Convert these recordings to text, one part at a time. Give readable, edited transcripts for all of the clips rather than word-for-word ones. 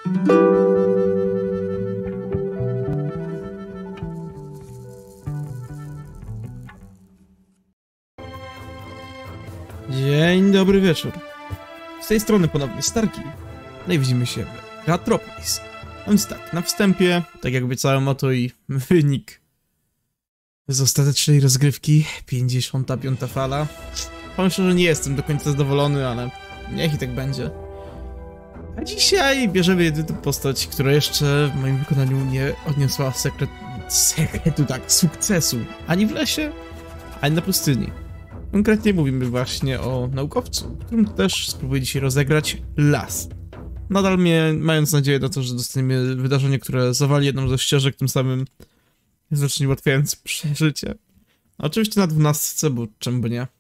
Dzień dobry wieczór. Z tej strony ponownie Starki. No i widzimy się w Ratropolis. A więc tak, na wstępie, tak jak obiecałem, oto i wynik z ostatecznej rozgrywki, 55. fala. Powiem szczerze, że nie jestem do końca zadowolony, ale niech i tak będzie. A dzisiaj bierzemy jedyną postać, która jeszcze w moim wykonaniu nie odniosła sukcesu. Ani w lesie, ani na pustyni. Konkretnie mówimy właśnie o naukowcu, którym też spróbuję dzisiaj rozegrać Las. Nadal mając nadzieję na to, że dostaniemy wydarzenie, które zawali jedną ze ścieżek, tym samym znacznie ułatwiając przeżycie. Oczywiście na 12, bo czemu by nie.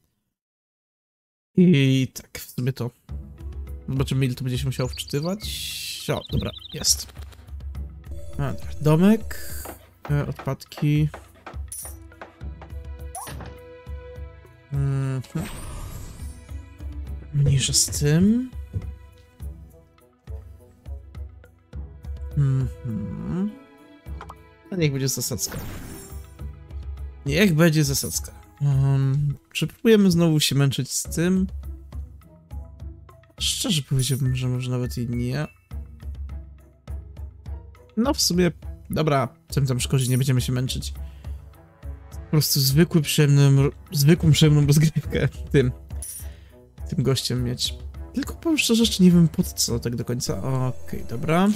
I tak, w sumie to. Zobaczymy, ile to będzie się musiało wczytywać. O, dobra, jest. Domek, odpadki. Mniejsza z tym. A niech będzie zasadzka. Niech będzie zasadzka. Czy próbujemy znowu się męczyć z tym? Szczerze powiedziałbym, że może nawet i nie. No w sumie, dobra, czym tam szkodzi, nie będziemy się męczyć. Po prostu zwykłą przyjemną rozgrywkę tym gościem mieć. Tylko powiem szczerze, jeszcze nie wiem po co tak do końca. Okej, dobra.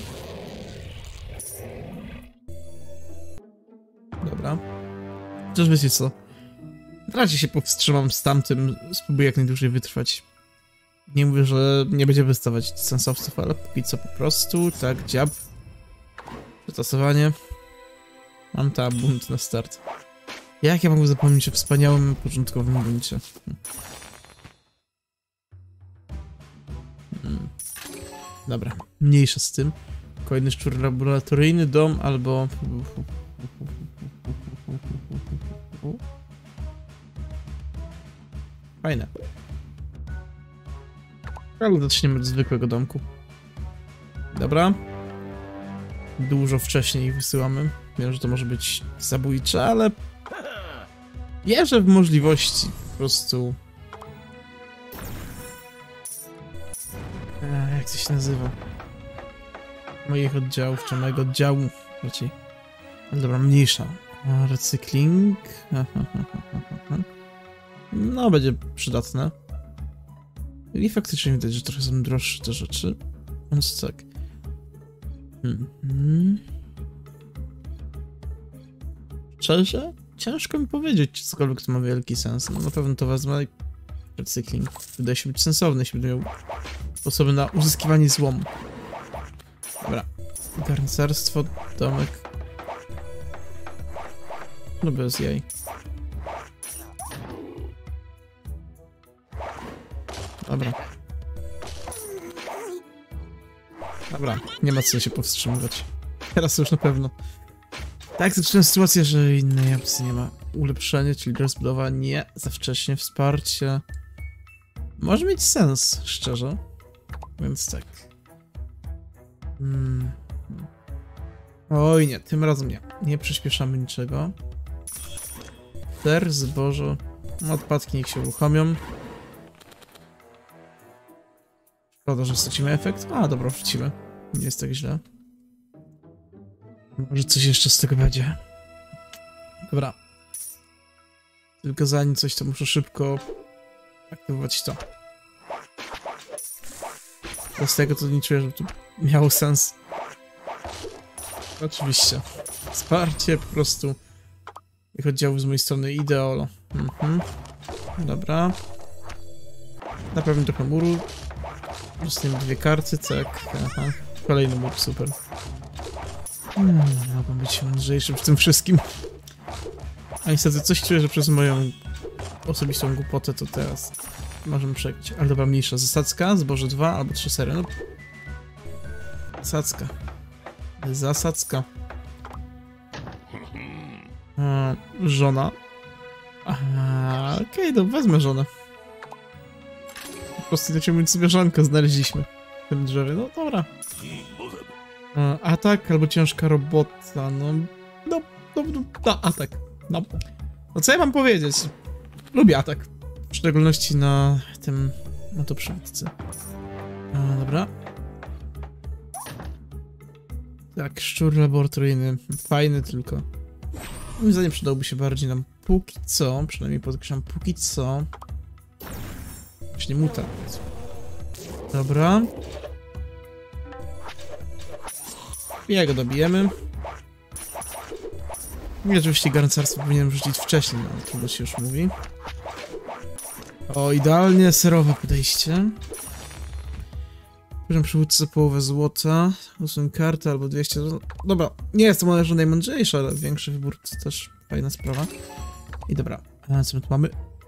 Dobra. Chociaż wiecie co? W razie się powstrzymam z tamtym, spróbuję jak najdłużej wytrwać. Nie mówię, że nie będzie wystawać sensowców, ale póki co po prostu, tak, dziab. Przetasowanie. Mam ta bunt na start. Jak ja mogę zapomnieć o wspaniałym początkowym buncie? Dobra, mniejsza z tym. Kolejny szczur laboratoryjny, dom albo... Fajne. Ale zaczniemy od zwykłego domku. Dobra. Dużo wcześniej wysyłamy. Wiem, że to może być zabójcze, ale... wierzę w możliwości. Po prostu... jak to się nazywa? Moich oddziałów, czy mojego oddziału raczej. Ale dobra, mniejsza. Recykling. No, będzie przydatne. I faktycznie widać, że trochę są droższe te rzeczy. Więc tak. Szczerze? Ciężko mi powiedzieć, czy cokolwiek to ma wielki sens. No na pewno to wezmę. Recykling. Wydaje się być sensowny, jeśli będę miał sposoby na uzyskiwanie złomu. Dobra. Garncarstwo, domek. No bez jaj. Dobra. Dobra, nie ma co się powstrzymywać. Teraz już na pewno. Tak, zaczyna sytuacja, że innej opcji nie ma. Ulepszenie, czyli rozbudowa nie. Za wcześnie wsparcie. Może mieć sens, szczerze. Więc tak. Oj nie, tym razem nie. Nie przyspieszamy niczego. Zboże. Odpadki niech się uruchomią. Szkoda, że stracimy efekt. A, dobra, wrócimy. Nie jest tak źle. Może coś jeszcze z tego będzie. Dobra. Tylko zanim coś, to muszę szybko aktywować to. Z tego to nie czuję, żeby to miało sens. Oczywiście. Wsparcie po prostu. Ich oddziałów z mojej strony ideolo. Dobra. Na pewno trochę muru. Dostaniemy 2 karty, tak. Aha. Kolejny mur, super. Mogę być mądrzejszy w tym wszystkim. A niestety coś czuję, że przez moją osobistą głupotę to teraz możemy przegrać. Ale dobra, mniejsza. Zasadzka, zboże 2 albo 3 sery. No. Zasadzka. Zasadzka. Żona. Okej, no wezmę żonę. Po prostu tak mówiąc sobie żonkę znaleźliśmy. tym drzewie. No dobra. Atak albo ciężka robota, no, atak. No co ja mam powiedzieć? Lubię atak. W szczególności na tym, no to przywódcy. Dobra. Tak, szczur laboratoryjny. Fajny tylko. Moim zdaniem przydałby się bardziej nam póki co, przynajmniej podkreślam póki co. Właśnie mutant. Dobra. Jego dobijemy. I oczywiście garncarstwo powinienem rzucić wcześniej, no to się już mówi. O, idealnie serowe podejście. Poziom przywódcy połowę złota. Usuń kartę albo 200. Dobra, nie jest to może najmądrzejsze, ale większy wybór to też fajna sprawa. I dobra, a co my tu mamy?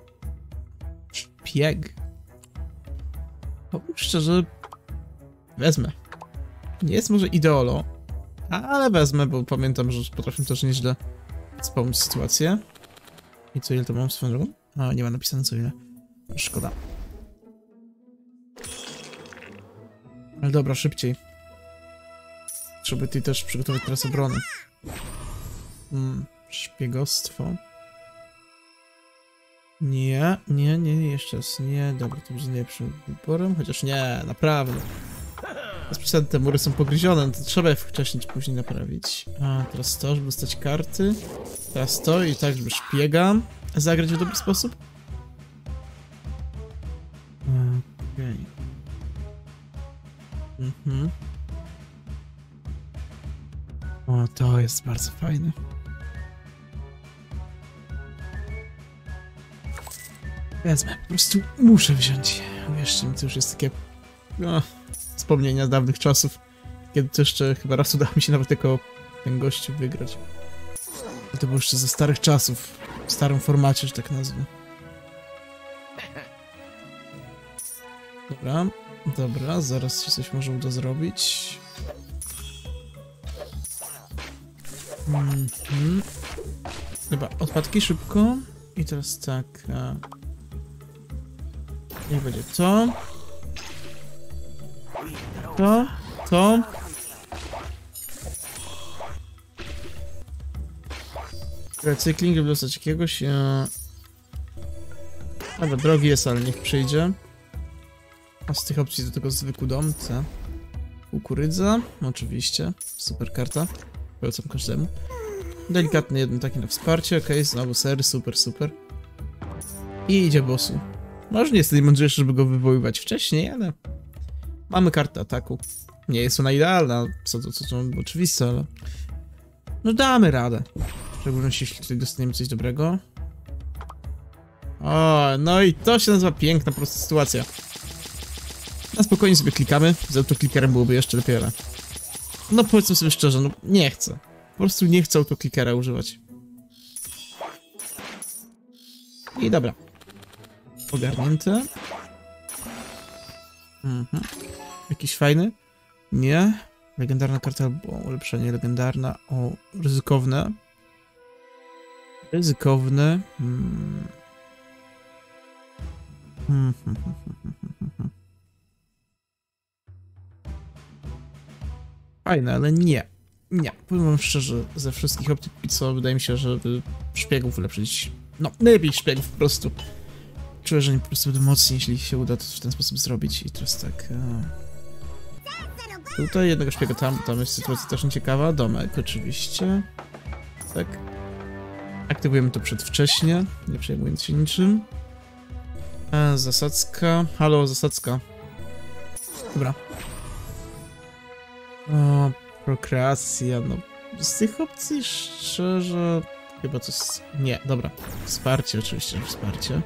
Szpieg. Powiem szczerze, wezmę. Nie jest może ideolo, ale wezmę, bo pamiętam, że potrafię też nieźle wspomnieć sytuację. I co, ile to mam swoją drogą? A, nie ma napisane co ile. Szkoda. Ale dobra, szybciej. Trzeba ty też przygotować teraz obrony. Szpiegostwo. Nie, jeszcze raz nie. Dobra, to będzie najlepszym wyborem, chociaż nie, naprawdę. Bez przesady te mury są pogryzione, no to trzeba je wcześniej czy później naprawić. A, teraz to, żeby dostać karty. Teraz to i tak, żeby szpiega zagrać w dobry sposób. Okej. O, to jest bardzo fajne. Wezmę, po prostu muszę wziąć. Wierzcie mi, to już jest takie wspomnienia z dawnych czasów, kiedy to jeszcze chyba raz udało mi się nawet jako ten gościu wygrać. To było jeszcze ze starych czasów, w starym formacie, że tak nazwę. Dobra, zaraz się coś może uda zrobić. Dobra, odpadki szybko. I teraz tak. Niech będzie to. To. Recykling, żeby dostać jakiegoś. Dobra, drogi jest, ale niech przyjdzie. A z tych opcji do tego zwykły dom, C. Kukurydza, oczywiście. Super karta. Polecam każdemu. Delikatny jeden taki na wsparcie, okej, znowu sery, super. I idzie bossu. Może nie jest najmądrzejszy, żeby go wywoływać wcześniej, ale... Mamy kartę ataku. Nie jest ona idealna, co to oczywiste, ale... No damy radę. W szczególności jeśli tutaj dostaniemy coś dobrego. O, no i to się nazywa piękna, prosta sytuacja. Na spokojnie sobie klikamy, z autoklikerem byłoby jeszcze lepiej, ale... No powiedzmy sobie szczerze, no nie chcę. Po prostu nie chcę autoklikera używać. I dobra. Ogarnięte. Jakiś fajny? Nie. Legendarna karta albo ulepszenie legendarna. O, ryzykowne. Fajne, ale nie. Nie, powiem wam szczerze, ze wszystkich opcji, co wydaje mi się, żeby szpiegów ulepszyć. No, najlepiej szpiegów po prostu. Czuję, że nie po prostu będę mocniej, jeśli się uda to w ten sposób zrobić. I teraz tak. Tutaj jednego szpiega tam jest sytuacja też nieciekawa. Domek, oczywiście. Tak. Aktywujemy to przedwcześnie, nie przejmując się niczym. Zasadzka. Halo, zasadzka. Dobra. O, prokreacja, no. Z tych opcji szczerze... Chyba to jest... Nie, dobra. Wsparcie, oczywiście, wsparcie.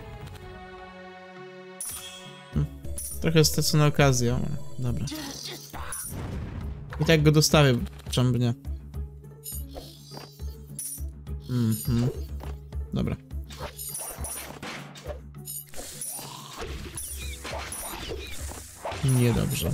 Trochę stracona okazja, ale dobra. I tak go dostawię, czemu nie. Dobra. Niedobrze.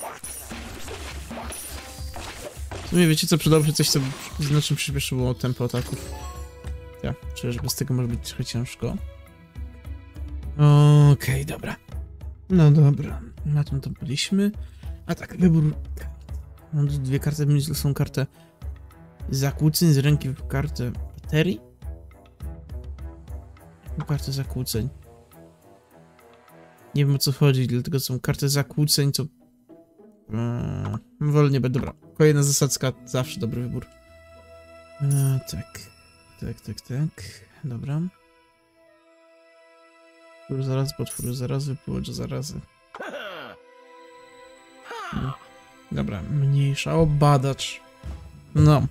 W sumie wiecie co, przydałoby się coś, co znacznie przyspieszyło tempo ataków. Ja, czuję, że bez tego może być trochę ciężko. Okej, dobra. No dobra, na tym to byliśmy. A tak, wybór kart. Mam tu dwie karty, myślę, są kartę zakłóceń z ręki w kartę baterii. Kartę zakłóceń. Nie wiem, o co chodzi, dlatego są karty zakłóceń, to... wolę nie będzie. Dobra, kolejna zasadzka, zawsze dobry wybór. Tak. Dobra. Potwór zaraz, potwór zaraz, wypływacz zarazy. Dobra, mniejsza, o badacz. No.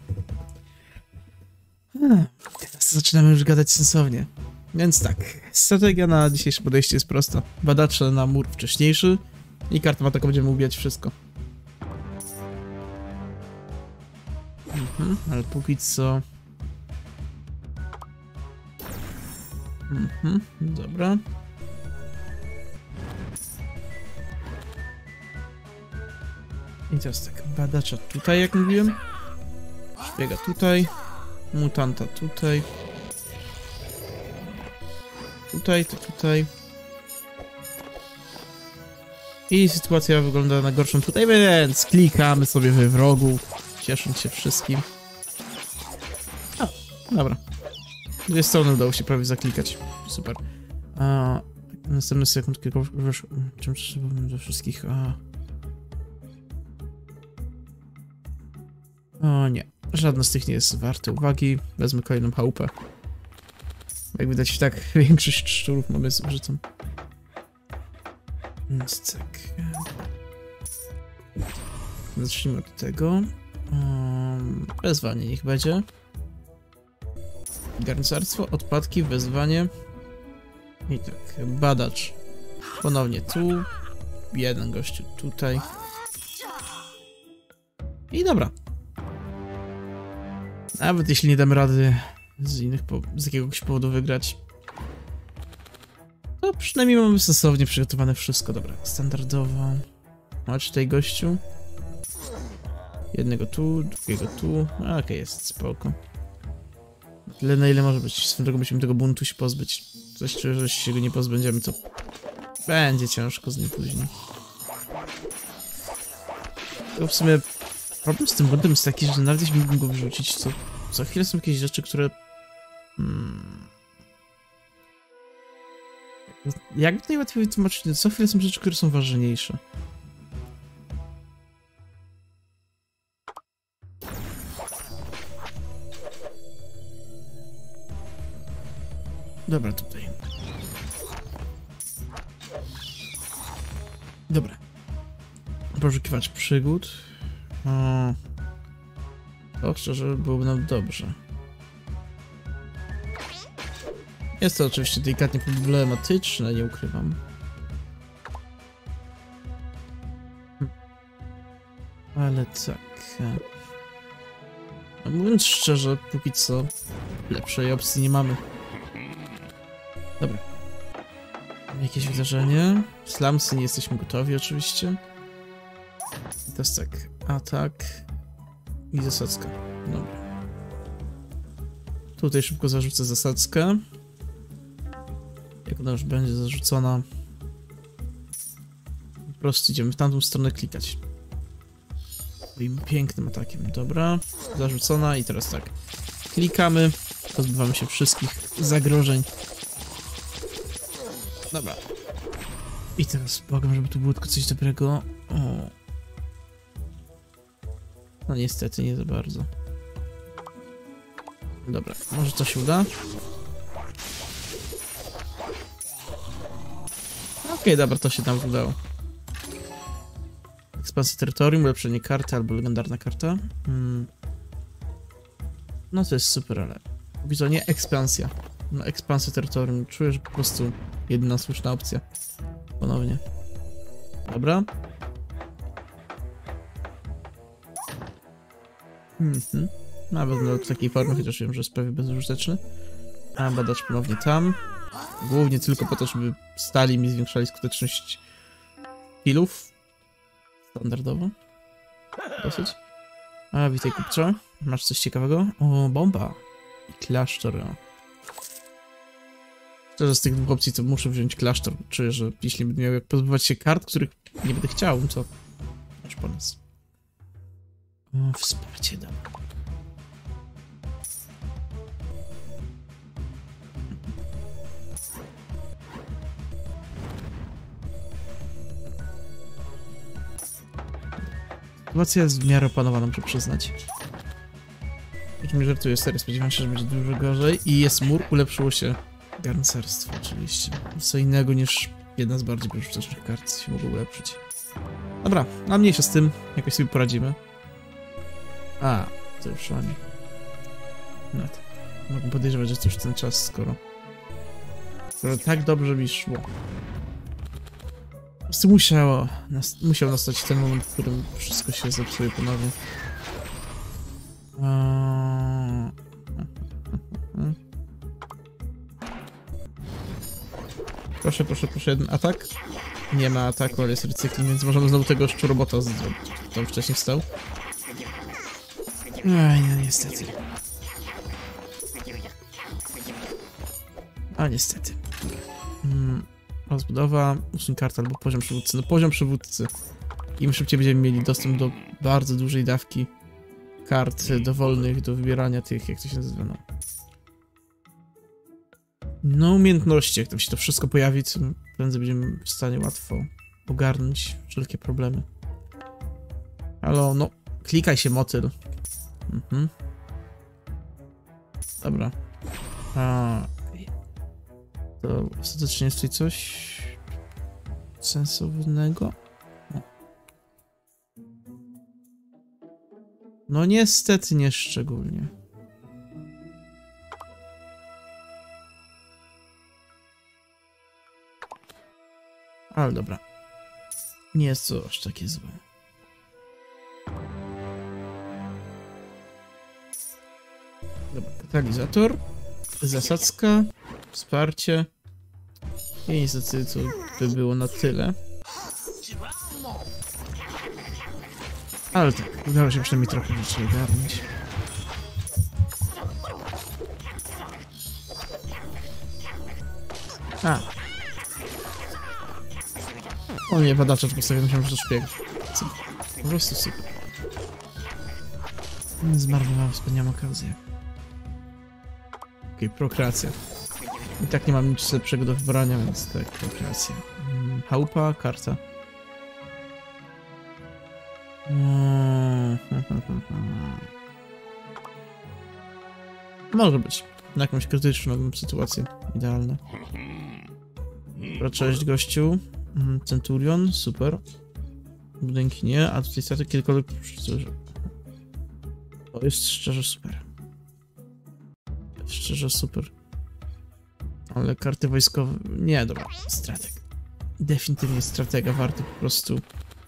Teraz zaczynamy już gadać sensownie. Więc tak, strategia na dzisiejsze podejście jest prosta. Badacze na mur wcześniejszy i kartą ataku będziemy ubijać wszystko. Ale póki co... Dobra. I teraz tak, badacza tutaj, jak mówiłem. Szpiega tutaj. Mutanta tutaj. Tutaj, to tutaj. I sytuacja wygląda na gorszą tutaj, więc klikamy sobie we wrogu, ciesząc się wszystkim. O, dobra. Dwie strony udało się prawie zaklikać. Super. Następny sekund kilka... Czym trzeba do wszystkich... O nie. Żadna z tych nie jest warte uwagi. Wezmę kolejną chałupę. Jak widać, tak większość szczurów mamy zużytą. Więc tak. Zacznijmy od tego. Wezwanie niech będzie. Garncarstwo, odpadki, wezwanie. I tak, badacz. Ponownie tu. Jeden gościu tutaj. I dobra. Nawet jeśli nie damy rady z jakiegoś powodu wygrać, to przynajmniej mamy sensownie przygotowane wszystko. Dobra, standardowo. Masz tutaj gościu. Jednego tu, drugiego tu. Okej, jest spoko. Tyle na ile może być. Swoją drogą musimy tego buntu się pozbyć. Coś czuję, że jeśli się go nie pozbędziemy, to będzie ciężko z nim później. To w sumie problem z tym buntem jest taki, że nawet jeśli mógłbym go wyrzucić, to za chwilę są jakieś rzeczy, które... Jakby to najłatwiej wytłumaczyć, co chwilę są rzeczy, które są ważniejsze. Dobra, tutaj. Dobra. Poszukiwacz przygód. To szczerze byłoby nam dobrze. Jest to oczywiście delikatnie problematyczne, nie ukrywam. Ale tak... No, mówiąc szczerze, póki co lepszej opcji nie mamy. Dobra. Jakieś wydarzenie. Slumsy, nie jesteśmy gotowi oczywiście. I teraz tak. Atak. I zasadzka. Dobra. Tutaj szybko zarzucę zasadzkę. Jak ona już będzie zarzucona, po prostu idziemy w tamtą stronę klikać. Moim pięknym atakiem. Dobra. Zarzucona i teraz tak. Klikamy. Pozbywamy się wszystkich zagrożeń. Dobra. I teraz błagam, żeby tu było tylko coś dobrego. O. No niestety, nie za bardzo. Dobra, może to się uda? Okej, dobra, to się tam udało. Ekspansja terytorium, ulepszenie karty albo legendarna karta. No to jest super, ale... Póki co nie ekspansja. No ekspansja terytorium. Czuję, że po prostu jedyna słuszna opcja. Ponownie. Dobra. Nawet w takiej formie, chociaż wiem, że jest prawie bezużyteczny. A badacz ponownie tam. Głównie tylko po to, żeby stali mi zwiększali skuteczność healów. Standardowo. Dosyć. A, witaj kupcze. Masz coś ciekawego? O, bomba. I klasztor. Szczerze, z tych dwóch opcji to muszę wziąć klasztor. Czuję, że jeśli będę miał jak pozbywać się kart, których nie będę chciał, to Chodź po nas. O, wsparcie dam. Sytuacja jest w miarę opanowana, muszę przyznać. Już mi żartuję, serio, spodziewałem się, że będzie dużo gorzej. I jest mur, ulepszyło się garncarstwo oczywiście. Co innego niż jedna z bardziej bezużytecznych kart się mogło ulepszyć. Dobra, a mniejsza z tym, jakoś sobie poradzimy. A, to już oni. No tak. Mogę podejrzewać, że to już ten czas, skoro tak dobrze mi szło. Po prostu musiał nastać ten moment, w którym wszystko się zepsuje ponownie. Proszę, proszę, proszę, jeden atak. Nie ma ataku, ale jest recykling, więc możemy znowu tego szczurobota zrobić. Tam wcześniej wstał. Aj, no niestety. A niestety. Rozbudowa, usuń kartę albo poziom przywódcy. No poziom przywódcy. Im szybciej będziemy mieli dostęp do bardzo dużej dawki kart dowolnych do wybierania tych, jak to się nazywa, no. No umiejętności, jak tam się to wszystko pojawi, to prędzej będziemy w stanie łatwo ogarnąć wszelkie problemy. Halo, no, klikaj się, motyl. Dobra. To ostatecznie jest tutaj coś sensownego? No niestety nie szczególnie. Ale dobra. Nie jest to aż takie złe. Dobra, katalizator, zasadzka, wsparcie. I niestety to by było na tyle. Ale tak, udało się przynajmniej trochę rzeczy ogarnąć. A. O nie, badacza postawię, myślałem, że to szpieg. Po prostu super. Zmarnowałem wspaniałą okazję. Okej, prokreacja. I tak nie mam nic lepszego do wybrania, więc tak, prokreacja. Chałupa, karta. Może być. Na jakąś krytyczną sytuację. Idealne. Dobra, cześć gościu. Centurion, super. Budynki nie, a tutaj statek kiedykolwiek... To jest szczerze super. Szczerze super. Ale karty wojskowe... Nie, dobra. Strateg. Definitywnie stratega warto po prostu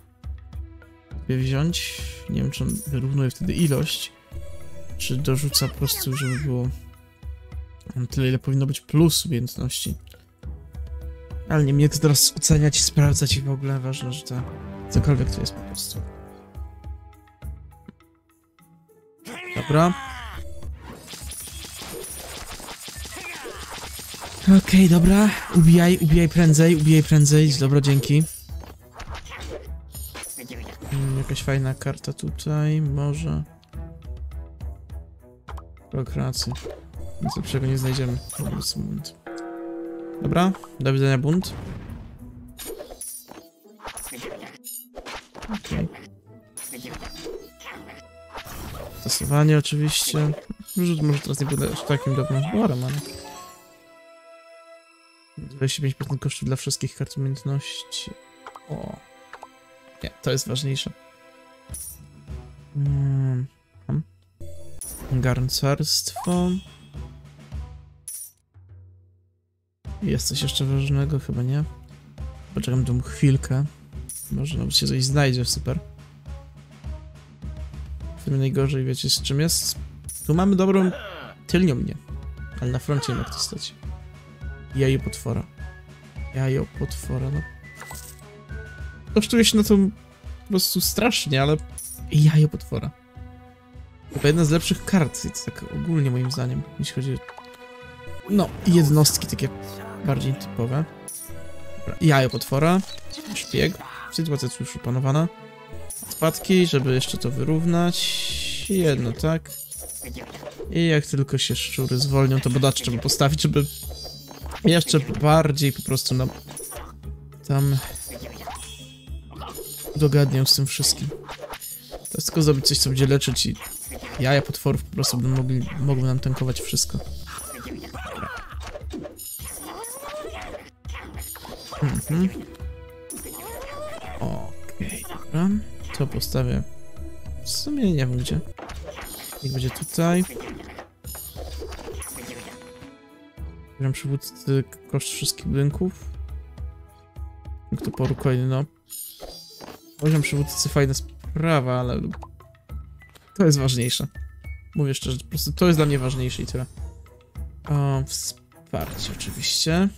wziąć. Nie wiem, czy on wyrównuje wtedy ilość, czy dorzuca po prostu, żeby było tyle, ile powinno być plus umiejętności. Ale nie mnie to teraz oceniać, sprawdzać i w ogóle ważne, że to cokolwiek to jest po prostu. Dobra. Okej, dobra. Ubijaj prędzej. Dobra, dzięki. Jakaś fajna karta tutaj, może. Prokreacji. Nic lepszego nie znajdziemy. Dobra, do widzenia, bunt. Okej. Stosowanie oczywiście. Rzut może teraz nie będę aż takim dobrym. O, Roman. 25% kosztu dla wszystkich kart umiejętności. O. Nie, to jest ważniejsze. Garncarstwo. Jest coś jeszcze ważnego? Chyba nie. Poczekam tą chwilkę. Może nawet się coś znajdzie, super. W tym najgorzej, wiecie z czym jest? Tu mamy dobrą tylnią mnie. Ale na froncie nie ma kto stać. Jajo potwora. Jajo potwora, no. Kosztuje się na to po prostu strasznie, ale... Jajo potwora. Chyba jedna z lepszych kart, jest tak ogólnie moim zdaniem, jeśli chodzi o... No, jednostki takie bardziej typowe. Dobra, jajo potwora. Szpieg. Sytuacja już opanowana. odpadki, żeby jeszcze to wyrównać. Jedno, tak? I jak tylko się szczury zwolnią, to bodacz trzeba postawić, żeby jeszcze bardziej po prostu nam tam dogadniał z tym wszystkim. Teraz tylko zrobić coś, co będzie leczyć i jaja potworów po prostu mogły nam tankować wszystko. Okej, dobra. To postawię. W sumie nie wiem gdzie. Niech będzie tutaj. Bieram przywódcy koszt wszystkich budynków. Punkt oporu kolejny, no. Poziom przywódcy fajna sprawa, ale to jest ważniejsze. Mówię szczerze, po prostu to jest dla mnie ważniejsze i tyle. O, wsparcie oczywiście.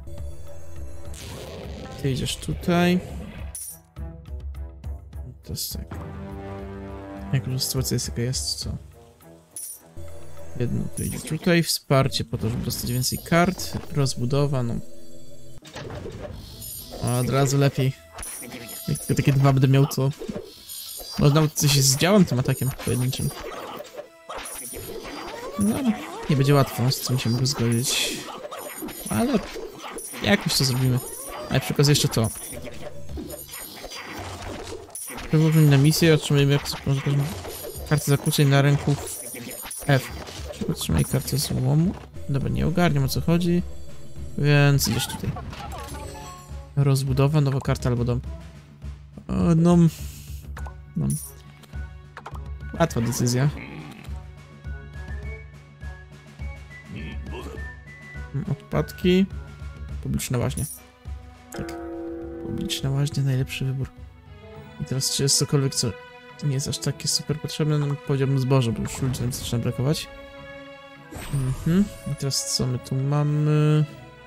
Ty idziesz tutaj. To jest tak. Jak już sytuacja jest jaka jest, co? Jedno to idzie tutaj. Wsparcie po to, żeby dostać więcej kart. Rozbudowa, no. O, od razu lepiej. Jak tylko takie dwa będę miał, to... Może nawet coś z działem tym atakiem pojedynczym. No, nie będzie łatwo, z tym się mogę zgodzić. Ale... jakoś to zrobimy. A ja przekazuję jeszcze to. Przełożenie na misję, otrzymujemy kartę zakłóceń na ręku F. Otrzymaj kartę złomu. Dobra, nie ogarniam o co chodzi. Więc idziesz tutaj. Rozbudowa, nowa karta albo dom. No. Łatwa decyzja. Odpadki. Publiczna łaźnia. Tak. Publiczna łaźnia, najlepszy wybór. I teraz czy jest cokolwiek, co nie jest aż takie super potrzebne, no powiedziałbym zboże, bo już ludzi nam zaczyna brakować. I teraz co my tu mamy?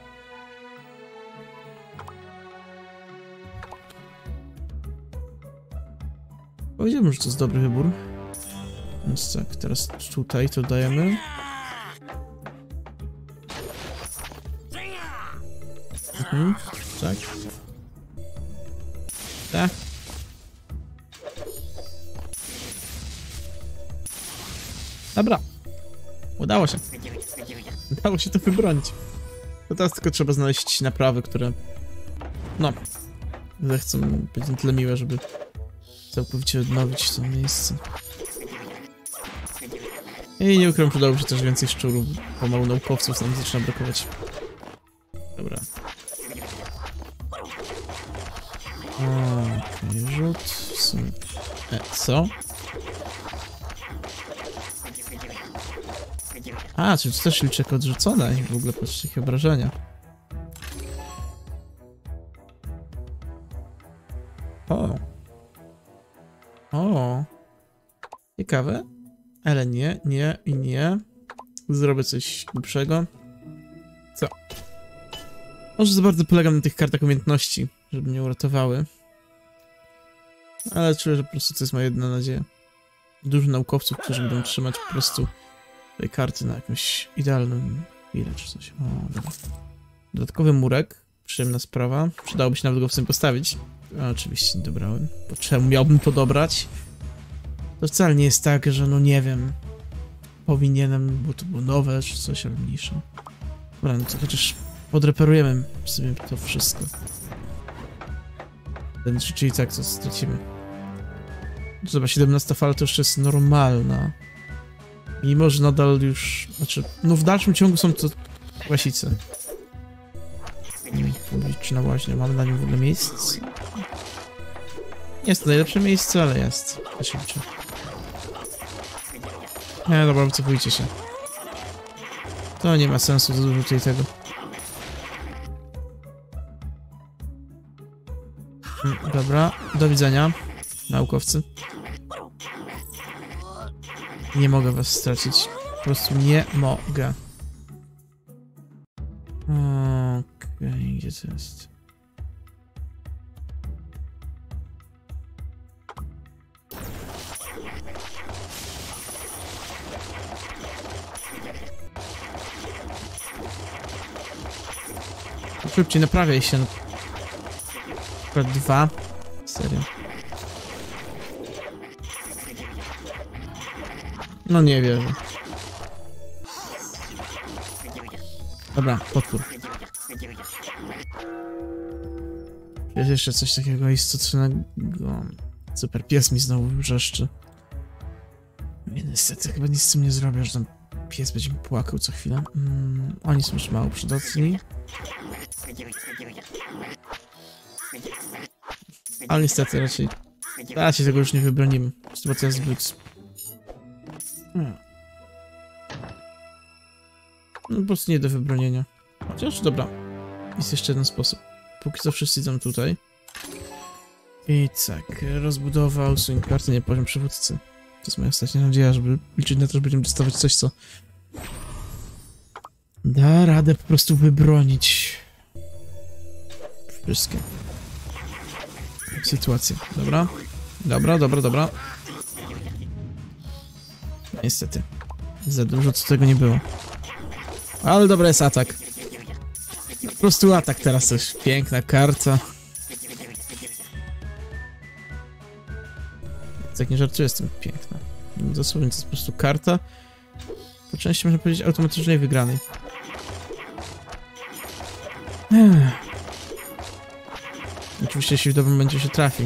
Powiedziałbym, że to jest dobry wybór. Więc tak, teraz tutaj to dajemy. Tak. Tak. Dobra. Udało się. Udało się to wybronić. To teraz tylko trzeba znaleźć naprawy, które... no... zechcą być na tyle miłe, żeby całkowicie odnowić to miejsce. I nie ukrywam, przydałoby się też więcej szczurów. Pomału naukowców nam zaczyna brakować. Dobra. Okej, rzut... w sumie... co? A, czyli to też liczek odrzucone i w ogóle patrzcie, jakie obrażenia. O. Ciekawe. Ale nie, nie i nie. Zrobię coś głupszego. Co? Może za bardzo polegam na tych kartach umiejętności, żeby mnie uratowały. Ale czuję, że po prostu to jest moja jedyna nadzieja. Dużo naukowców, którzy będą trzymać po prostu tej karty na jakąś idealną chwilę czy coś. O, dobra. Dodatkowy murek. Przyjemna sprawa. Przydałoby się nawet go w sobie postawić. A, oczywiście nie dobrałem. Bo czemu miałbym to dobrać? To wcale nie jest tak, że no nie wiem. Powinienem, bo to było nowe czy coś, ale mniejsze. Dobra, no to chociaż podreperujemy sobie to wszystko. Czyli tak, co stracimy. Zobacz, 17 fala to już jest normalna. Mimo, że nadal już... znaczy, no w dalszym ciągu są to łasice. Publiczna łaźnia, mamy na nim w ogóle miejsce. Nie jest to najlepsze miejsce, ale jest. To się liczy. Nie, dobra, wycofujcie się. To nie ma sensu za dużo tutaj tego. Dobra, do widzenia, naukowcy. Nie mogę was stracić. Po prostu nie mogę. Okej, gdzie to jest? Szybciej naprawiaj się. Akurat 2. Serio. No nie wierzę. Dobra, potwór. Jest jeszcze coś takiego istotnego. Super, pies mi znowu wrzeszczy. Niestety, chyba nic z tym nie zrobię, że ten pies będzie mi płakał co chwilę. Oni są już mało przydatni. Ale niestety raczej tego już nie wybronimy. Sytuacja jest zbyt... No po prostu nie do wybronienia. Chociaż dobra. Jest jeszcze jeden sposób. Póki co wszyscy idą tutaj. I tak, rozbudowa, usuń karty, nie poziom przywódcy. To jest moja ostatnia nadzieja, żeby liczyć na to, że będziemy dostawać coś, co da radę po prostu wybronić wszystkie sytuacje. Dobra. Dobra. Niestety. Za dużo co tego nie było. Ale dobra jest atak. Po prostu atak teraz też. Piękna karta. Tak nie żartuję, jestem piękna. Dosłownie to jest po prostu karta. Po części można powiedzieć automatycznie wygranej. Oczywiście jeśli w dobrym momencie się trafi.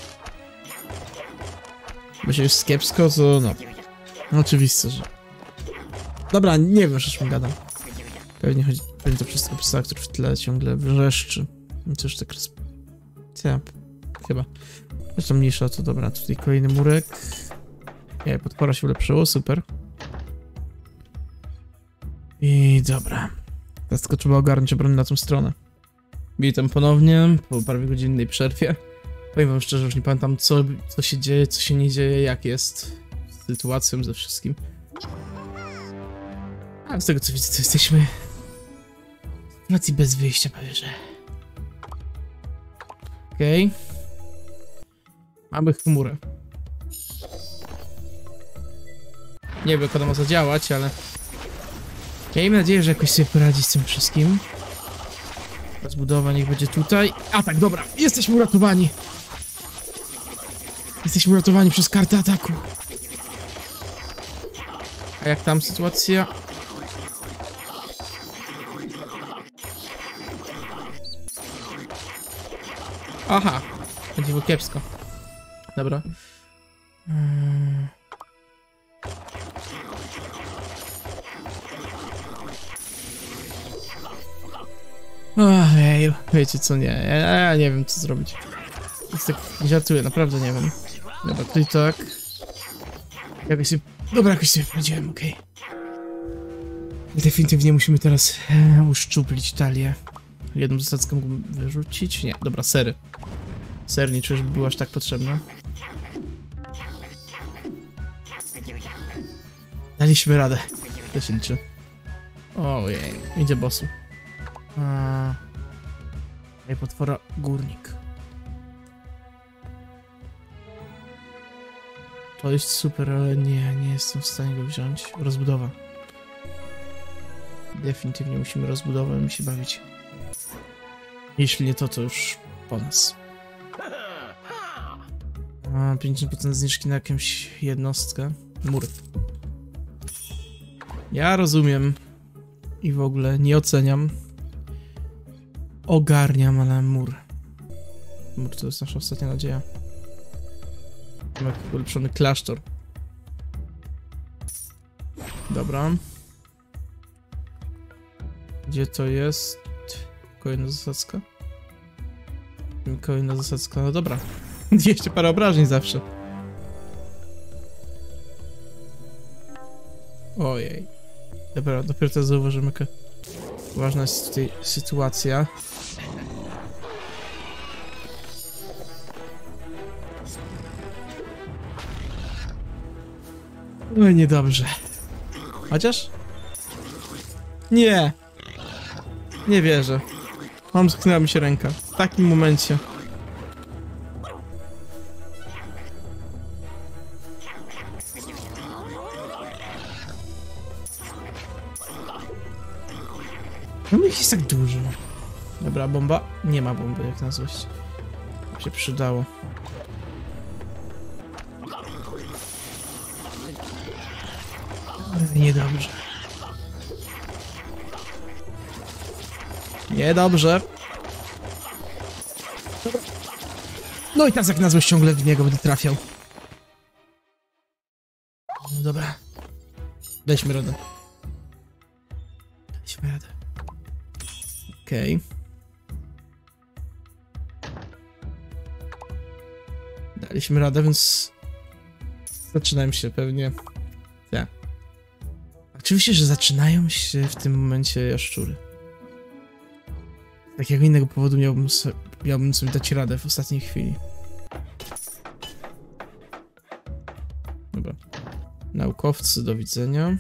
Bo się już kiepsko, to no. Oczywiste, że... Dobra, nie wiem, że czym gadam. Pewnie to wszystko psa, który w tle ciągle wrzeszczy. Coś tak chyba. Zresztą mniejsza, to dobra. Tutaj kolejny murek. Nie, potwora się ulepszyło, super. I dobra. Teraz tylko trzeba ogarnąć obronę na tą stronę. Witam ponownie, po prawie godzinnej przerwie. Powiem wam szczerze, już nie pamiętam co się dzieje, co się nie dzieje, jak jest z sytuacją, ze wszystkim. A z tego co widzę, to jesteśmy w sytuacji bez wyjścia, prawie że. Okej. Mamy chmurę. Nie wiem, jak ona ma zadziałać, ale... Miejmy nadzieję, że jakoś sobie poradzi z tym wszystkim. Rozbudowa niech będzie tutaj. A tak, dobra, jesteśmy uratowani. Jesteśmy uratowani przez kartę ataku. A jak tam sytuacja? Aha, będzie było kiepsko. Dobra. Ojej, wiecie co, nie, ja nie wiem co zrobić. Jest tak, żartuję, naprawdę nie wiem. Dobra, tutaj tak. Jakoś się... Dobra, jakoś sobie poradziłem, okej. Definitywnie musimy teraz uszczuplić talię. Jedną zasadzkę mógłbym wyrzucić? Nie, dobra, sery. Ser nie czuję, żeby był aż tak potrzebny. Daliśmy radę. To się liczy. Ojej, idzie bossu. Ej, potwora górnik. To jest super, ale nie jestem w stanie go wziąć. Rozbudowa. Definitywnie musimy rozbudowę się bawić. Jeśli nie to, to już po nas. 50% zniżki na jakąś jednostkę. Mur. Ja rozumiem. I w ogóle nie oceniam. Ogarniam, ale mur. Mur to jest nasza ostatnia nadzieja. Mamy jakiś ulepszony klasztor. Dobra. Gdzie to jest? Kolejna zasadzka? Kolejna zasadzka, no dobra. 200 parę obrażeń zawsze. Ojej. Dobra, dopiero teraz zauważymy, jaka ważna jest tutaj sytuacja. No i niedobrze. Chociaż? Nie! Nie wierzę. Sknęła mi się ręka. W takim momencie. No ich jest tak dużo. Dobra, bomba? Nie ma bomby, jak na złość. Się przydało. Niedobrze. Niedobrze. No i teraz jak na złość ciągle w niego będę trafiał. No dobra. Daliśmy radę. Daliśmy radę. Okej. Daliśmy radę, więc... Zaczynają się pewnie... Tak. Oczywiście, że zaczynają się w tym momencie jaszczury. Takiego innego powodu miałbym sobie dać radę w ostatniej chwili. Dobra. Naukowcy, do widzenia.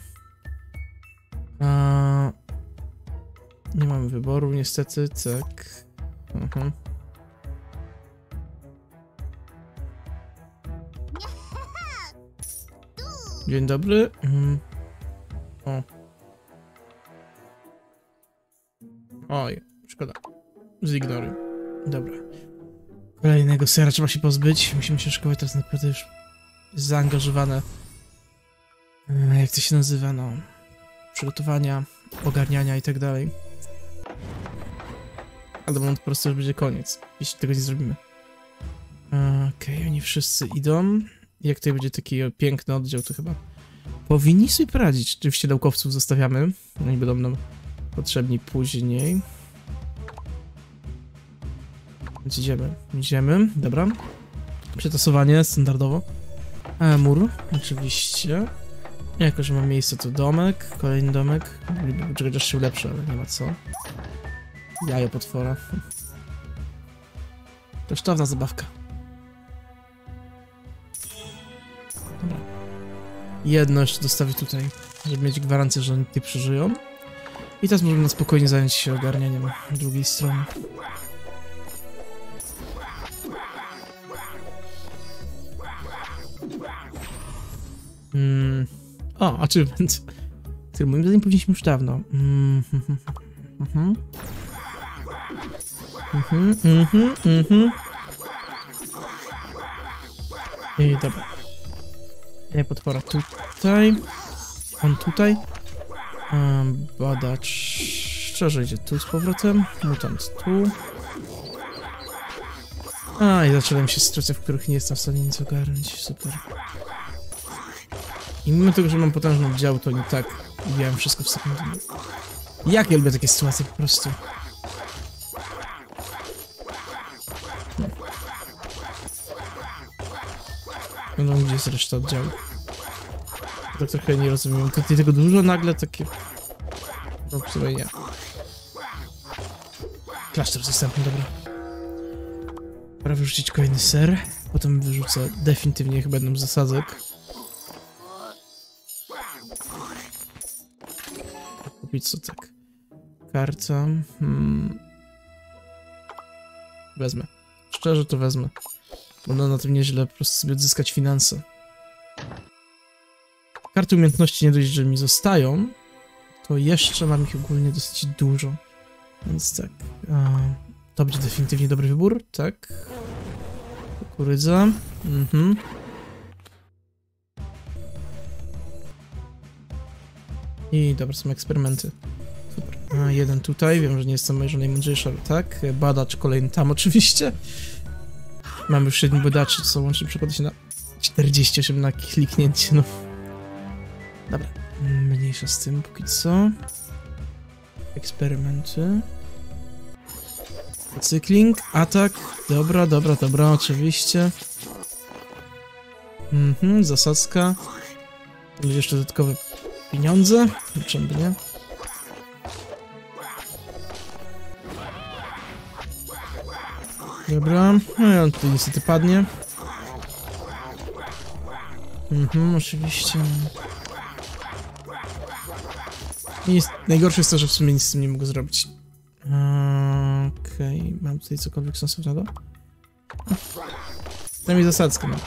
Nie mamy wyboru, niestety, tak. Dzień dobry. O. Oj, szkoda. Zignoruj. Dobra. Kolejnego sera trzeba się pozbyć. Musimy się szkoły teraz naprawdę już zaangażowane. Jak to się nazywa, no. Przygotowania, ogarniania i tak dalej. Ale moment po prostu już będzie koniec, jeśli tego nie zrobimy. Okej, oni wszyscy idą. Jak tutaj będzie taki piękny oddział, to chyba powinni sobie poradzić. Oczywiście naukowców zostawiamy. Oni będą nam potrzebni później. Więc idziemy, dobra. Przetasowanie standardowo. Mur, oczywiście. Jako, że ma miejsce tu domek, kolejny domek. Poczekać aż się ulepszy, ale nie ma co. Jajo potwora. Kosztowna zabawka. Dobra. Jedno jeszcze dostawię tutaj, żeby mieć gwarancję, że oni tutaj przeżyją. I teraz możemy na spokojnie zająć się ogarnianiem drugiej strony. O, achievement. Który moim zdaniem powinniśmy już dawno. I dobra. Ja potwora tutaj. On tutaj. Badacz. Szczerze idzie tu z powrotem. Mutant tu. I zaczynają się sytuacje, w których nie jestem w stanie nic ogarnąć. Super. I mimo tego, że mam potężny oddział, to nie tak ubijałem wszystko w sekundę. Jak ja lubię takie sytuacje po prostu. No gdzie jest reszta oddziału? Tak trochę nie rozumiem. Tutaj tego dużo, nagle takie... No w sumie nie. Klasztor zastępny, dobra. Pora wyrzucić kolejny ser. Potem wyrzucę definitywnie chyba jedną z zasadzek. Kupić co tak. Karta. Wezmę. Szczerze to wezmę. Można na tym nieźle po prostu sobie odzyskać finanse. Karty umiejętności nie dość, że mi zostają, to jeszcze mam ich ogólnie dosyć dużo. Więc tak. To będzie definitywnie dobry wybór, tak. Kukurydza. I dobra, są eksperymenty. Super. Jeden tutaj, wiem, że nie jestem może najmądrzejszy, ale tak. Badacz kolejny tam oczywiście. Mamy już 7 badaczy, co łącznie przekłada się na 48 na kliknięcie, no. Dobra, mniejsza z tym póki co. Eksperymenty. Cykling, atak. Dobra, oczywiście. Zasadzka. Będzie jeszcze dodatkowe pieniądze. Czemu by nie? Dobra, no i on tutaj niestety padnie. Oczywiście. I najgorsze jest to, że w sumie nic z tym nie mogę zrobić. Okej, mam tutaj cokolwiek sensownego? Przynajmniej zasadzkę mam.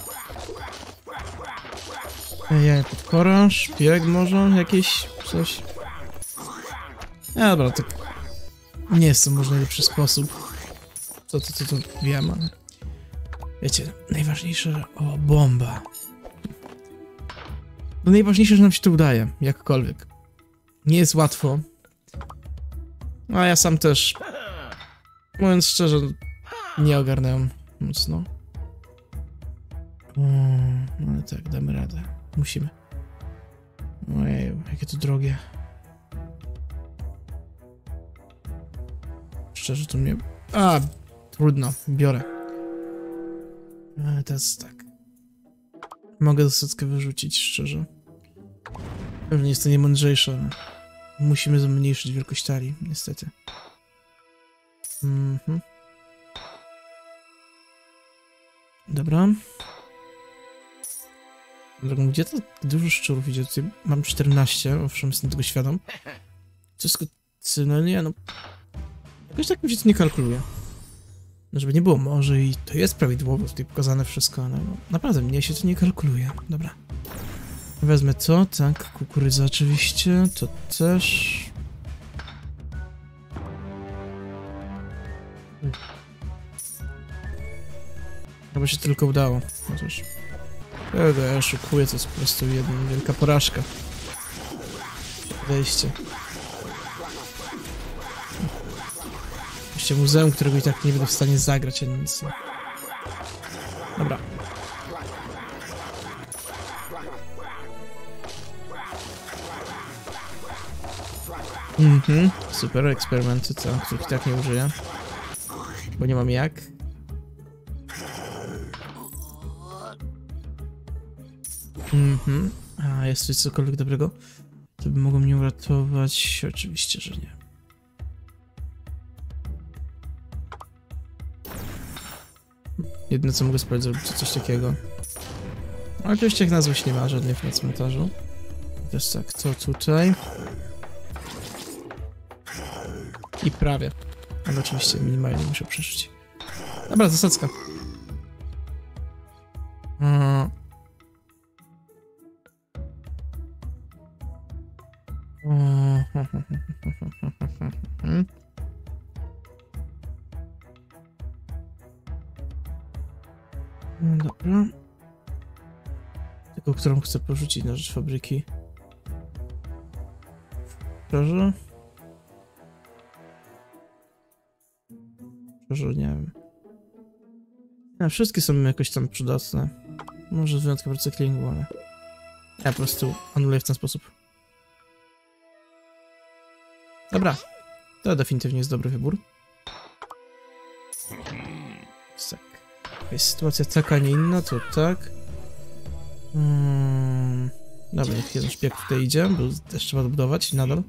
Podpora, szpieg może, jakieś coś. Dobra, to nie jest to może najlepszy sposób. To wiem, ale... Wiecie, najważniejsze, że... O, bomba. No najważniejsze, że nam się to udaje, jakkolwiek. Nie jest łatwo. A ja sam też, mówiąc szczerze, nie ogarnąłem mocno. No ale tak, damy radę. Musimy. Ojej, jakie to drogie. Szczerze to mnie... trudno, biorę. Teraz tak. Mogę zasadzkę wyrzucić, szczerze. Pewnie jest to niemądrzejsze, ale musimy zmniejszyć wielkość talii, niestety. Dobra. Drogą, gdzie to dużo szczurów idzie? Tutaj mam 14, owszem, jestem tego świadom. Wszystko... No nie, no... Jakoś tak mi się to nie kalkuluje. No, żeby nie było, może i to jest prawidłowo tutaj pokazane wszystko, ale no, naprawdę mnie się to nie kalkuluje. Dobra. Wezmę to, tak, kukurydza oczywiście, to też... Chyba się tylko udało, chociaż... Tego ja oszukuję, to jest po prostu jedna wielka porażka. Wejście. Oczywiście muzeum, którego i tak nie będę w stanie zagrać, ani nic. Dobra. Super, eksperymenty, których i tak nie użyję. Bo nie mam jak. A, jest coś cokolwiek dobrego? To by mogło mnie uratować? Oczywiście, że nie. Jedyne co mogę sprawdzić, zrobić coś takiego. Ale oczywiście jak nazwać nie ma żadnych na cmentarzu. Też tak, to tutaj. I prawie. Ale oczywiście minimalnie muszę przeżyć. Dobra, zasadzka. Dobra. Tylko którą chcę porzucić na rzecz fabryki. Proszę. Proszę, nie wiem. Ja, wszystkie są jakoś tam przydatne. Może z wyjątkiem recyklingu, ale... Ja po prostu anuluję w ten sposób. Dobra. To definitywnie jest dobry wybór. Tak. Jest sytuacja taka, nie inna, to tak. Dobra, niech jeden szpieg tutaj idzie, bo też trzeba dobudować nadal.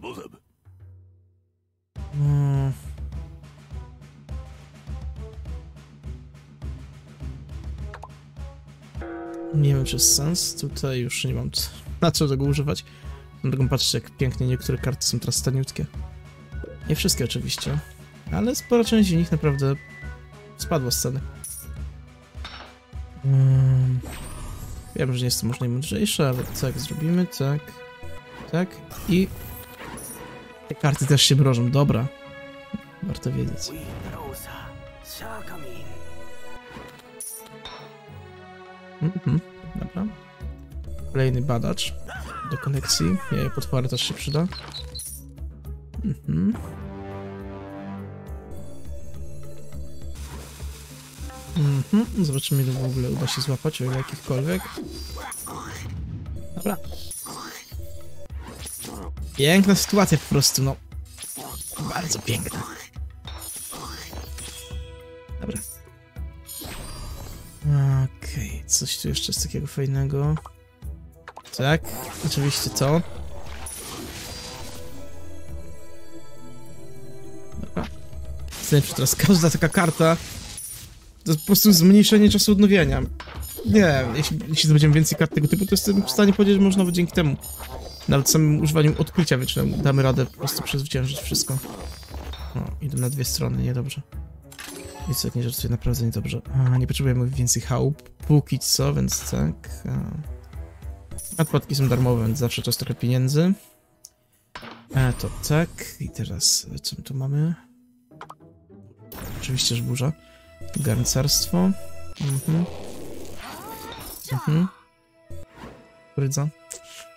Nie wiem, czy jest sens. Tutaj już nie mam na co tego używać. Mogą patrzeć, jak pięknie niektóre karty są teraz taniutkie. Nie wszystkie oczywiście, ale spora część z nich naprawdę spadła z ceny. Wiem, że nie jest to może najmądrzejsze, ale tak zrobimy, tak. Tak i... Te karty też się mrożą, dobra. Warto wiedzieć. Dobra. Kolejny badacz do konekcji. Jaje potwory też się przyda. Zobaczymy, ile w ogóle uda się złapać, o ile jakichkolwiek. Dobra. Piękna sytuacja po prostu, no. Bardzo piękna. Dobra. Okej, coś tu jeszcze jest takiego fajnego. Tak, oczywiście to. Dobra. Najlepsze teraz każda taka karta to jest po prostu zmniejszenie czasu odnowienia. Nie, jeśli zdobędziemy więcej kart tego typu, to jestem w stanie powiedzieć, że można by dzięki temu, nawet samym używaniem odkrycia wiecznego, damy radę po prostu przezwyciężyć wszystko. O, idą na dwie strony, niedobrze. Nic jak nie rzecz tutaj naprawdę niedobrze. Nie potrzebujemy więcej chałup, póki co, więc tak. Nadpłatki są darmowe, więc zawsze to jest trochę pieniędzy. To tak. I teraz, co my tu mamy? Oczywiście, że burza. Garncarstwo. Rydza.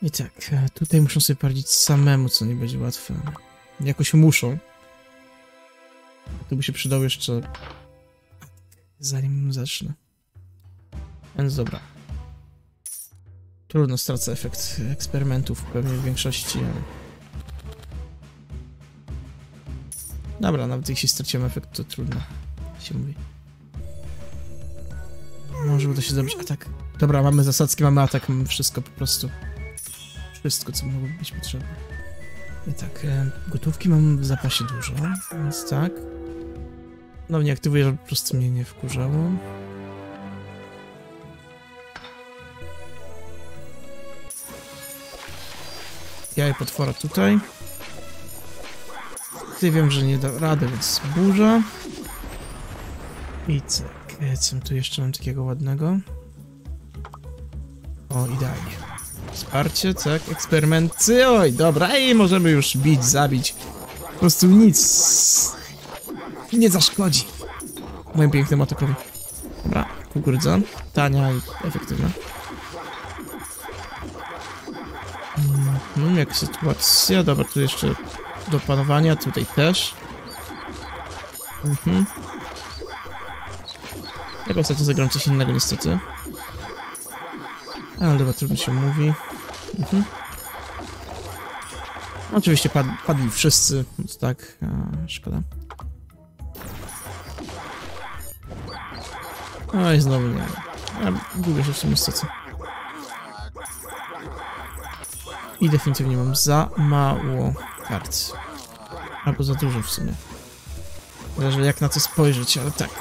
I tak, tutaj muszą sobie poradzić samemu, co nie będzie łatwe. Jakoś muszą. Tu by się przydał jeszcze... zanim zacznę. Więc dobra. Trudno, stracę efekt eksperymentów pewnie w większości, ale... Dobra, nawet jeśli straciłem efekt, to trudno się mówi. Może uda się zrobić atak. Dobra, mamy zasadzki, mamy atak, mamy wszystko po prostu. Wszystko, co mogło być potrzebne. I tak, gotówki mam w zapasie dużo, więc tak. No nie aktywuję, żeby po prostu mnie nie wkurzało. Jaje potwora tutaj. Tutaj wiem, że nie da rady, więc burza. I tak, co tu jeszcze mam takiego ładnego? O, idealnie. Wsparcie, tak, eksperymenty, oj, dobra, i możemy już bić, zabić. Po prostu nic nie zaszkodzi moim pięknym atakowi. Dobra, kukurydza, tania i efektywna. Jak sytuacja, dobra, tu jeszcze do panowania, tutaj też. Jak ostatnio zagram coś innego niestety. Ale dobra, trudno się mówi. Oczywiście padli wszyscy, więc tak, szkoda. Oj, znowu nie. Gubię się w tym niestety. I definitywnie mam za mało kart. Albo za dużo w sumie. Zależy jak na to spojrzeć, ale tak.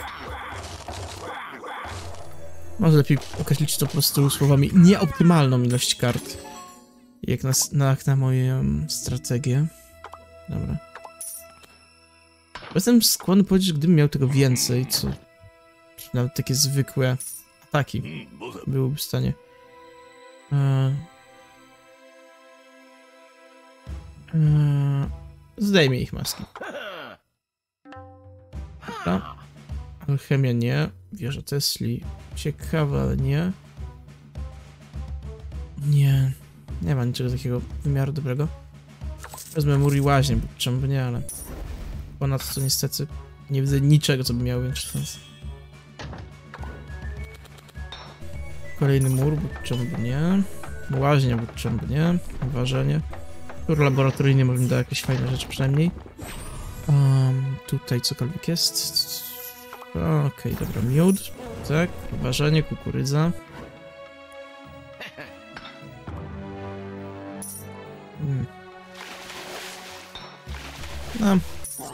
Może lepiej określić to po prostu słowami nieoptymalną ilość kart. Jak na moją strategię. Dobra. Jestem skłonny powiedzieć, że gdybym miał tego więcej, co... Nawet takie zwykłe ataki byłyby w stanie... Zdejmie ich maski. Dobra. Alchemia nie. Wieża Tesli. Ciekawe, ale nie. Nie ma niczego takiego w miarę dobrego. Wezmę mur i łaźnię, bo czemu by nie, ale... Ponadto niestety nie widzę niczego, co by miało większy sens. Kolejny mur, bo czemu by nie. Łaźnia, bo czemu by nie. Ważenie. Tur laboratoryjny może mi da jakieś fajne rzeczy przynajmniej. Tutaj cokolwiek jest. Okej, dobra, miód. Tak, ważenie, kukurydza. No.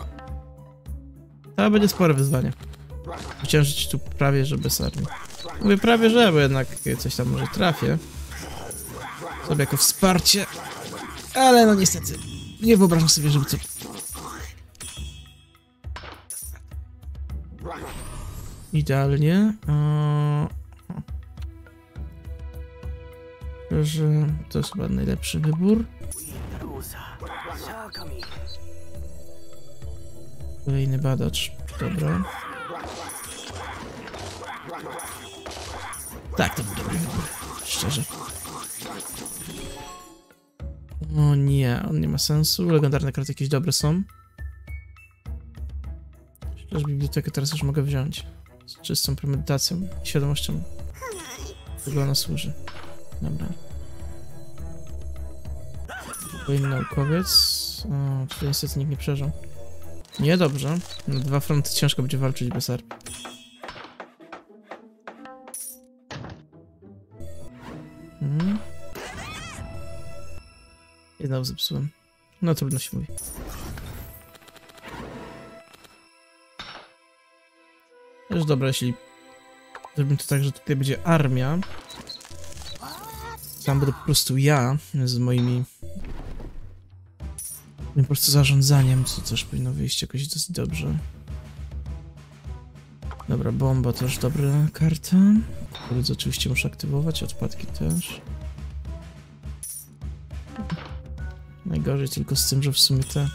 To będzie spore wyzwanie. Zwyciężyć tu prawie, że bez armii. Mówię prawie, że, bo jednak coś tam może trafię. Sobie jako wsparcie. Ale no niestety, nie wyobrażam sobie, żeby co... Idealnie. Że to jest chyba najlepszy wybór. Kolejny badacz. Dobra. Tak, to był dobry wybór. Szczerze. O nie, on nie ma sensu. Legendarne karty jakieś dobre są. Chociaż bibliotekę teraz już mogę wziąć. Z czystą premedytacją i świadomością. Czego ona służy. Dobra. Kolejny naukowiec. O, tutaj niestety nikt nie przeżył. Niedobrze. Na 2 fronty ciężko będzie walczyć bez armii. Jedną zepsułem. No trudno się mówi. Też dobra, jeśli zrobimy to tak, że tutaj będzie armia. Tam będę po prostu ja z moimi... po prostu zarządzaniem, co też powinno wyjść jakoś dosyć dobrze. Dobra, bomba też dobra karta. Kukurydzy oczywiście muszę aktywować, odpadki też. Najgorzej tylko z tym, że w sumie te...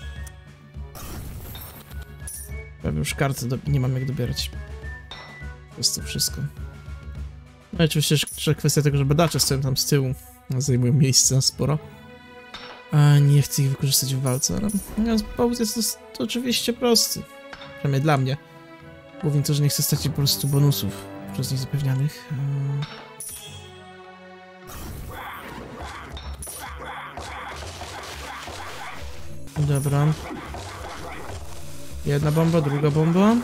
Prawie już karty nie mam jak dobierać. To jest to wszystko. No i oczywiście jeszcze kwestia tego, że badacze stoją tam z tyłu. Zajmują miejsce na sporo. A nie chcę ich wykorzystać w walce, ale powód jest to oczywiście prosty. Przynajmniej dla mnie. Głównie to, że nie chcę stracić po prostu bonusów przez nich zapewnianych. Dobra. Jedna bomba, druga bomba.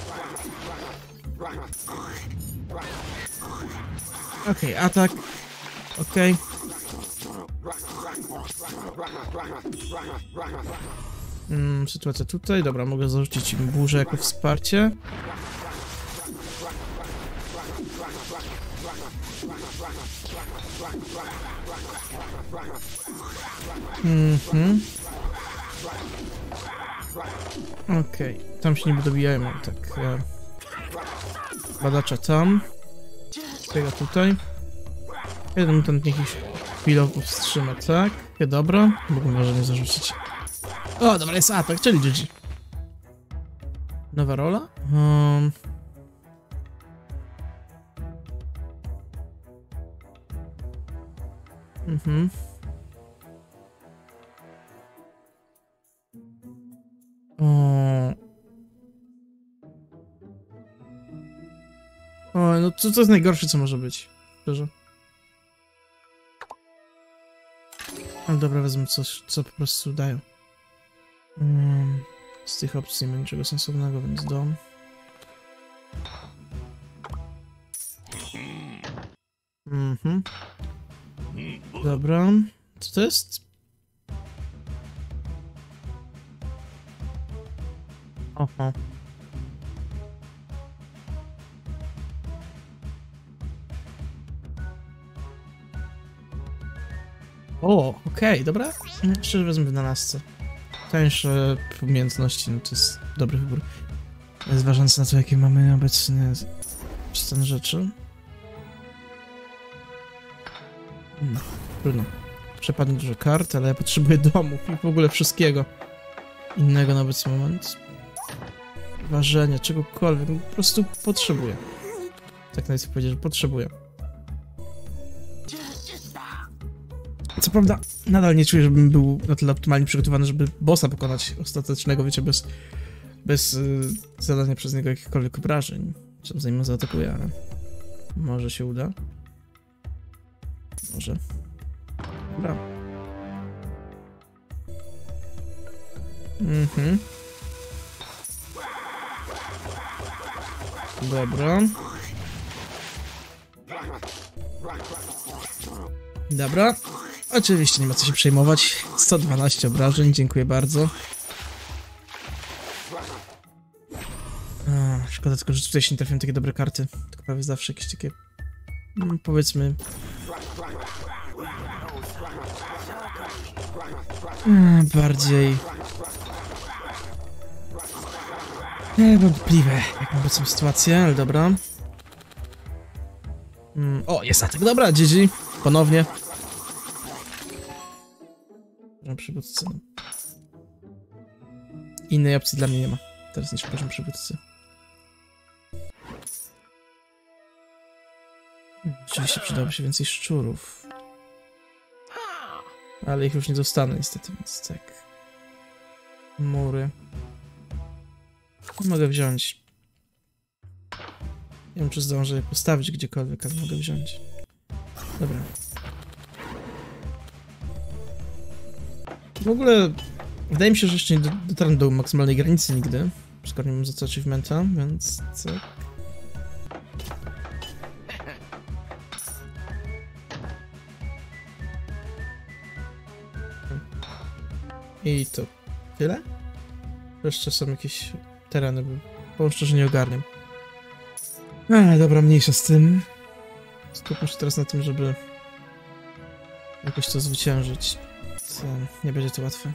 Okej, atak. Okej. Sytuacja tutaj. Dobra, mogę zarzucić im burzę jako wsparcie. Okej, tam się niby dobijają, tak. Badacza tam. Szpiega tutaj. Jeden mutant niech ich chwilowo wstrzyma, tak? Dobra, mogę może nie zarzucić. O, dobra, jest atak, czyli GG. Nowa rola? O, no to jest najgorsze, co może być. Szczerze. Ale dobra, wezmę coś, co po prostu dają. Z tych opcji nie ma niczego sensownego, więc dom. Dobra. Co to jest? Oho. O, okej, dobra. Szczerze wezmę w wynalazce. Tańsze umiejętności, no to jest dobry wybór. Zważając na to, jakie mamy obecnie stan rzeczy. Trudno. Przepadnie dużo kart, ale ja potrzebuję domów i w ogóle wszystkiego innego na obecny moment. Ważenia, czegokolwiek, po prostu potrzebuję. Tak najlepiej powiedzieć, że potrzebuję. Co prawda, nadal nie czuję, żebym był na tyle optymalnie przygotowany, żeby bossa pokonać ostatecznego, wiecie, bez zadania przez niego jakichkolwiek obrażeń. Zanim zaatakuje, ale może się uda. Może. Dobra. Dobra. Dobra. Oczywiście nie ma co się przejmować. 112 obrażeń, dziękuję bardzo. Szkoda tylko, że tutaj się nie trafią takie dobre karty. Tylko prawie zawsze jakieś takie... powiedzmy... bardziej... wątpliwe, jak mam obecną sytuację, ale dobra. O, jest atak, dobra, GG. Ponownie. Przywódcy. Innej opcji dla mnie nie ma. Teraz niż poziom przywódcy. Oczywiście przydałoby się więcej szczurów. Ale ich już nie dostanę niestety, więc tak. Mury. Mogę wziąć. Nie wiem, czy zdążę je postawić gdziekolwiek, ale mogę wziąć. Dobra. W ogóle wydaje mi się, że jeszcze nie dotarłem do maksymalnej granicy nigdy. Skoro nie mam za co achievementa, więc tak. I to tyle? Jeszcze są jakieś tereny, bo szczerze nie ogarniam. Dobra, mniejsza z tym. Skupmy się teraz na tym, żeby jakoś to zwyciężyć. Nie będzie to łatwe.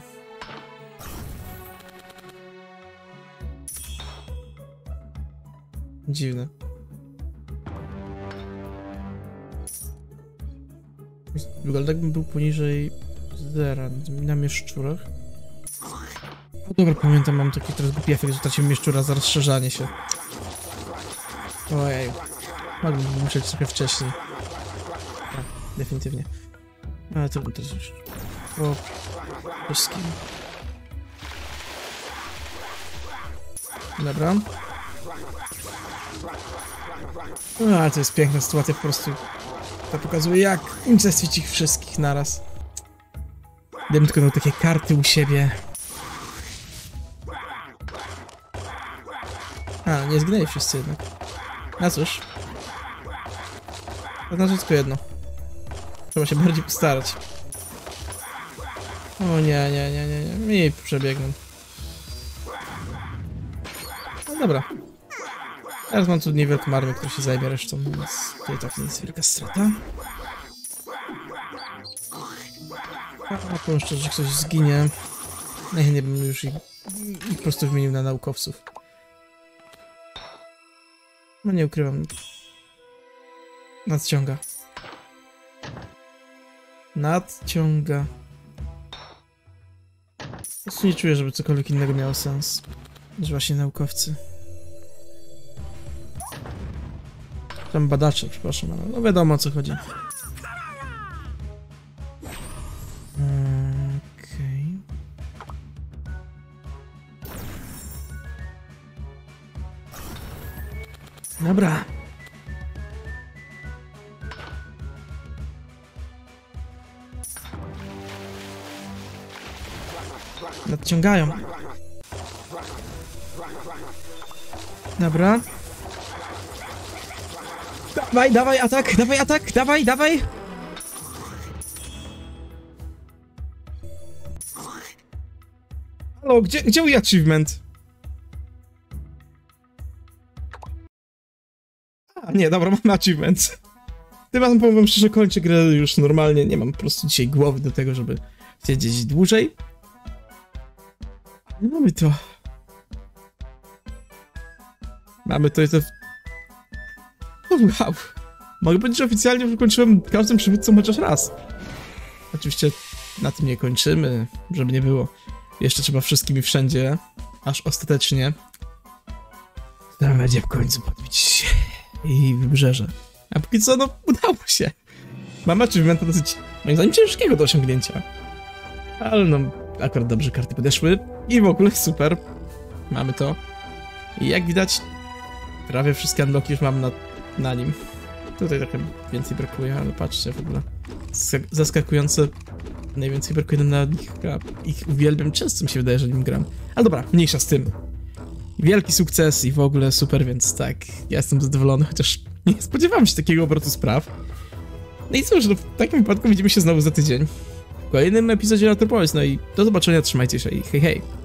Dziwne. Wygląda jakbym był poniżej zera na mieszczurach. No dobra, pamiętam, mam taki teraz głupi efekt, że traciłem mieszczura za rozszerzanie się. Ojej. Mógłbym musieć trochę wcześniej. Definitywnie. Ale to też już po wszystkim. Dobra. A, to jest piękna sytuacja, po prostu to pokazuje, jak unicestwić ich wszystkich naraz. Gdybym tylko miał takie karty u siebie. A, nie zginęli wszyscy jednak. No cóż. To znaczy tylko jedno. Trzeba się bardziej postarać. O nie. Mi przebiegną. No dobra. Teraz mam tu niewielką armię, która się zajmie resztą, więc tutaj tak nie jest wielka strata. A powiem szczerze, że ktoś zginie. Nie bym już ich po prostu wymienił na naukowców. No nie ukrywam. Nadciąga. Nadciąga. Po prostu nie czuję, żeby cokolwiek innego miało sens. Niż właśnie naukowcy. Tam badacze, przepraszam, ale no wiadomo o co chodzi. Okej. Dobra. Nadciągają. Dobra. Dawaj atak, dawaj! Halo, gdzie mój achievement? A, nie, dobra, mamy achievement. Tym razem powiem szczerze, kończę grę już normalnie, nie mam po prostu dzisiaj głowy do tego, żeby siedzieć dłużej. Mamy to. Mamy to i to... O, wow. Mogę powiedzieć, że oficjalnie wykończyłem każdym przywódcą chociaż raz. Oczywiście na tym nie kończymy, żeby nie było. Jeszcze trzeba wszystkim i wszędzie, aż ostatecznie tam będzie w końcu podbić i wybrzeże. A póki co, no, udało się. Mam achievementa dosyć, moim zdaniem, ciężkiego do osiągnięcia. Ale no, akurat dobrze karty podeszły i w ogóle super. Mamy to. I jak widać, prawie wszystkie unlocki już mam na nim. Tutaj trochę więcej brakuje, ale patrzcie, w ogóle zaskakujące. Najwięcej brakuje na nich, ich uwielbiam, często mi się wydaje, że nim gram. Ale dobra, mniejsza z tym. Wielki sukces i w ogóle super, więc tak, ja jestem zadowolony, chociaż nie spodziewałem się takiego obrotu spraw. No i cóż, no w takim wypadku widzimy się znowu za tydzień w kolejnym epizodzie Ratropolis, no i do zobaczenia, trzymajcie się i hej hej!